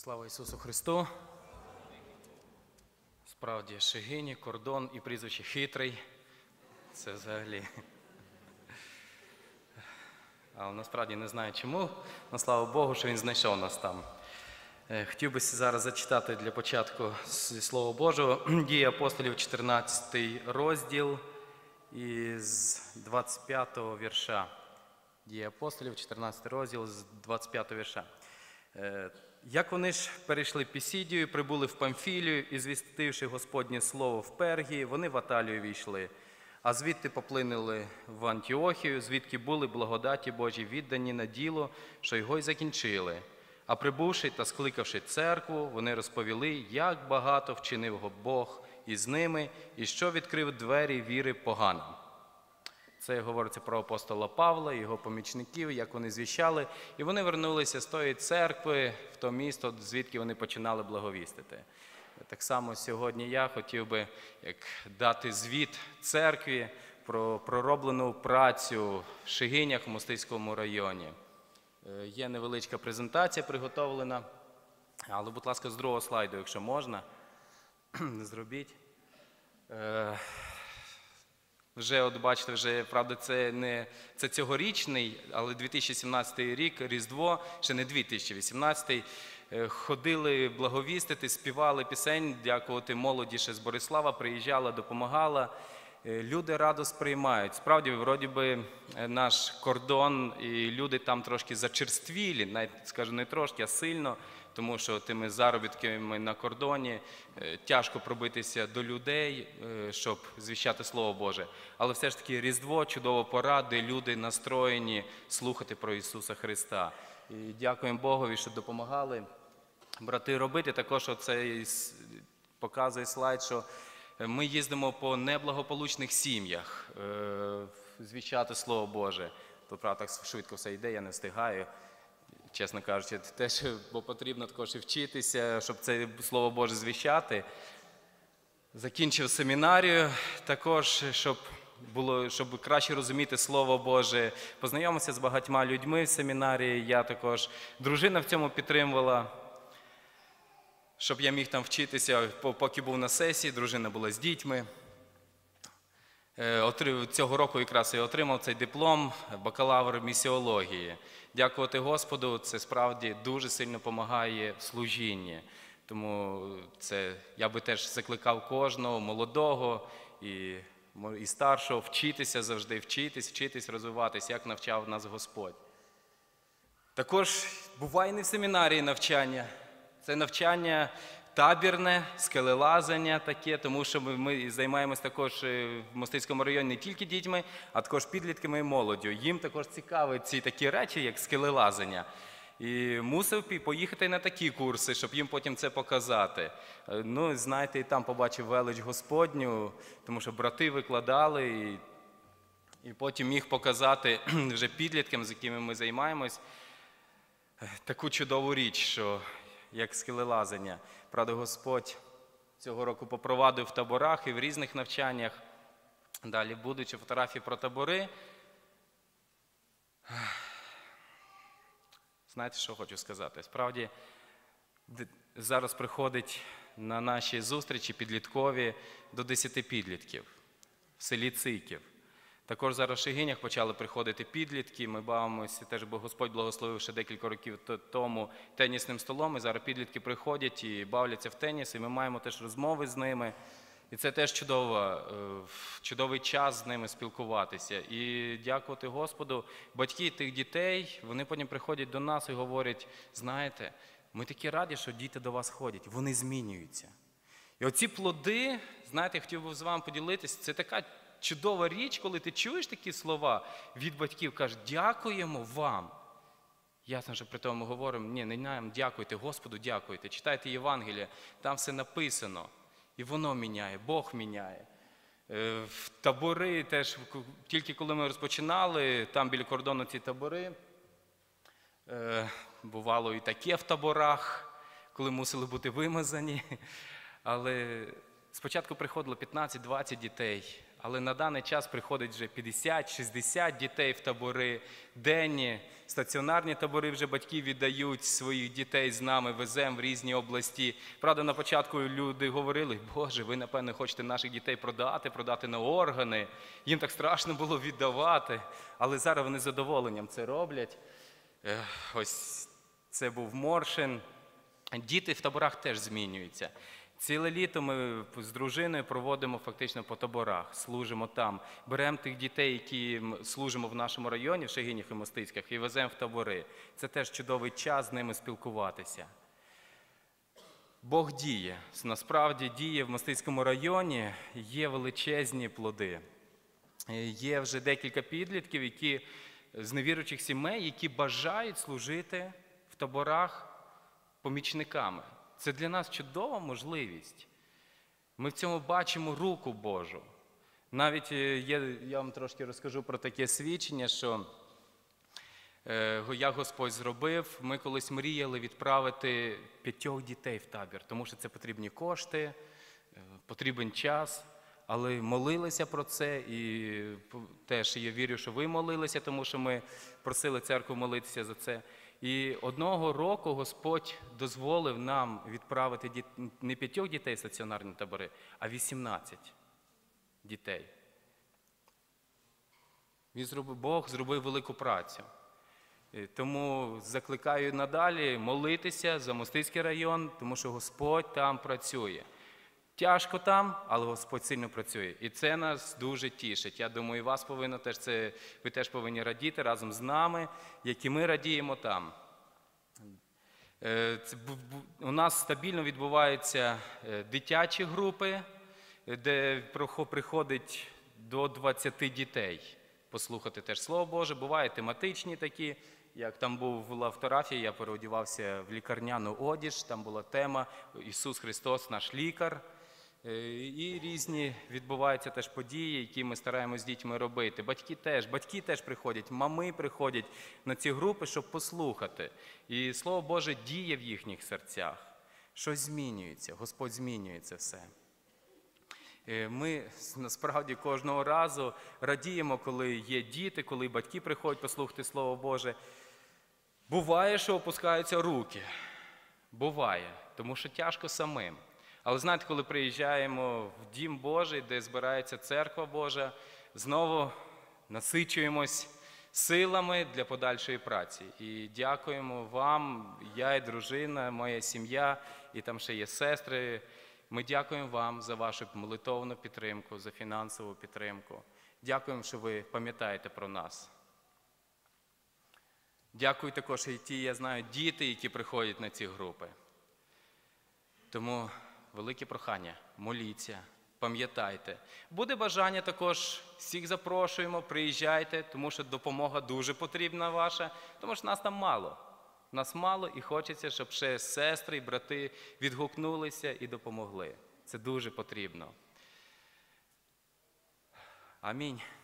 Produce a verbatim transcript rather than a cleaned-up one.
Слава Ісусу Христу! Справді, Шегині, кордон і прізвище Хитрий. Це взагалі. Але насправді не знаю чому, але слава Богу, що Він знайшов нас там. Хотів би зараз зачитати для початку зі Слова Божого. Дії апостолів, чотирнадцятий розділ із двадцять п'ятого вірша. Дії апостолів, чотирнадцятий розділ з двадцять п'ятого вірша. Як вони ж перейшли Пісідію, прибули в Памфілію, і звістивши Господнє слово в Пергії, вони в Аталію війшли. А звідти поплинули в Антіохію, звідки були благодаті Божі віддані на діло, що його й закінчили. А прибувши та скликавши церкву, вони розповіли, як багато вчинив Бог із ними, і що відкрив двері віри поганим. Це говориться про апостола Павла і його помічників, як вони звіщали. І вони вернулися з тої церкви в то місто, звідки вони починали благовістити. Так само сьогодні я хотів би як дати звіт церкві про пророблену працю в Шегинях в Мостиському районі. Є невеличка презентація приготовлена, але, будь ласка, з другого слайду, якщо можна, зробіть. Вже, от бачите, вже, правда, це не це цьогорічний, але дві тисячі сімнадцятий рік, Різдво, ще не дві тисячі вісімнадцятий, ходили благовістити, співали пісень, дякувати молоді ще з Борислава, приїжджала, допомагала. Люди радо сприймають. Справді, вроді би, наш кордон, і люди там трошки зачерствілі, навіть, скажу, не трошки, а сильно, тому що тими заробітками на кордоні тяжко пробитися до людей, щоб звіщати Слово Боже. Але все ж таки Різдво – чудова пора, де люди настроєні слухати про Ісуса Христа. І дякуємо Богові, що допомагали брати робити. Також оцей показує слайд, що ми їздимо по неблагополучних сім'ях звіщати Слово Боже. Тут, правда, так швидко все йде, я не встигаю. Чесно кажучи, теж, бо потрібно також і вчитися, щоб це Слово Боже звіщати. Закінчив семінарію, також, щоб було, щоб краще розуміти Слово Боже. Познайомився з багатьма людьми в семінарії, я також. Дружина в цьому підтримувала, щоб я міг там вчитися, поки був на сесії, дружина була з дітьми. Цього року якраз я отримав цей диплом, бакалавр місіології. Дякувати Господу, це справді дуже сильно допомагає в служінні. Тому це, я би теж закликав кожного, молодого і, і старшого, вчитися завжди, вчитись, вчитись, розвиватись, як навчав нас Господь. Також буває не в семінарії навчання. Це навчання табірне, скелелазання таке, тому що ми, ми займаємося також в Мостиському районі не тільки дітьми, а також підлітками і молоддю. Їм також цікаві ці такі речі, як скелелазання. І мусив поїхати на такі курси, щоб їм потім це показати. Ну, знаєте, і там побачив велич Господню, тому що брати викладали, і, і потім міг показати вже підліткам, з якими ми займаємось, таку чудову річ, що як скелелазання. Правда, Господь цього року попровадив в таборах і в різних навчаннях. Далі будуть фотографії про табори. Знаєте, що хочу сказати? Справді, зараз приходить на наші зустрічі підліткові до десяти підлітків в селі Циків. Також зараз в Шегинях почали приходити підлітки, ми бавимося, теж бо Господь благословив ще декілька років тому тенісним столом, і зараз підлітки приходять і бавляться в теніс, і ми маємо теж розмови з ними. І це теж чудово, чудовий час з ними спілкуватися. І дякувати Господу, батьки тих дітей, вони потім приходять до нас і говорять, знаєте, ми такі раді, що діти до вас ходять, вони змінюються. І оці плоди, знаєте, я хотів би з вами поділитися, це така чудова річ, коли ти чуєш такі слова від батьків, кажуть, дякуємо вам. Ясно, що при тому говоримо, ні, не нам дякуйте, Господу дякуйте, читайте Євангеліє, там все написано. І воно міняє, Бог міняє. В табори теж, тільки коли ми розпочинали, там біля кордону ці табори, бувало і таке в таборах, коли мусили бути вимазані, але спочатку приходило п'ятнадцять-двадцять дітей, Але на даний час приходить вже п'ятдесят-шістдесят дітей в табори, денні, стаціонарні табори вже батьки віддають своїх дітей з нами, веземо в різні області. Правда, на початку люди говорили, Боже, ви, напевно, хочете наших дітей продати, продати на органи. Їм так страшно було віддавати, але зараз вони з задоволенням це роблять. Ось це був Моршин. Діти в таборах теж змінюються. Ціле літо ми з дружиною проводимо фактично по таборах, служимо там. Беремо тих дітей, які служимо в нашому районі, в Шегинях і Мостицьках, і веземо в табори. Це теж чудовий час з ними спілкуватися. Бог діє. Насправді діє в Мостицькому районі, є величезні плоди. Є вже декілька підлітків, які з невіруючих сімей, які бажають служити в таборах помічниками. Це для нас чудова можливість. Ми в цьому бачимо руку Божу. Навіть є, я вам трошки розкажу про таке свідчення, що е, як Господь зробив, ми колись мріяли відправити п'ятьох дітей в табір, тому що це потрібні кошти, е, потрібен час, але молилися про це і теж я вірю, що ви молилися, тому що ми просили церкву молитися за це. І одного року Господь дозволив нам відправити діт... не п'ятьох дітей в стаціонарні табори, а вісімнадцять дітей. Він зробив, Бог зробив велику працю. І тому закликаю надалі молитися за Мостицький район, тому що Господь там працює. Тяжко там, але Господь сильно працює. І це нас дуже тішить. Я думаю, і вас повинно теж це, ви теж повинні радіти разом з нами, як і ми радіємо там. У нас стабільно відбуваються дитячі групи, де приходить до двадцяти дітей послухати теж Слово Боже. Бувають тематичні такі, як там була фотографія, я переодівався в лікарняну одіж, там була тема «Ісус Христос – наш лікар». І різні відбуваються теж події, які ми стараємося з дітьми робити. Батьки теж, батьки теж приходять, мами приходять на ці групи, щоб послухати. І Слово Боже діє в їхніх серцях. Щось змінюється, Господь змінює це все. Ми насправді кожного разу радіємо, коли є діти, коли батьки приходять послухати Слово Боже. Буває, що опускаються руки. Буває, тому що тяжко самим. Але знаєте, коли приїжджаємо в Дім Божий, де збирається Церква Божа, знову насичуємось силами для подальшої праці. І дякуємо вам, я і дружина, моя сім'я, і там ще є сестри. Ми дякуємо вам за вашу молитовну підтримку, за фінансову підтримку. Дякуємо, що ви пам'ятаєте про нас. Дякую також і ті, я знаю, діти, які приходять на ці групи. Тому велике прохання, моліться, пам'ятайте. Буде бажання також, всіх запрошуємо, приїжджайте, тому що допомога дуже потрібна ваша, тому що нас там мало. Нас мало і хочеться, щоб ще сестри і брати відгукнулися і допомогли. Це дуже потрібно. Амінь.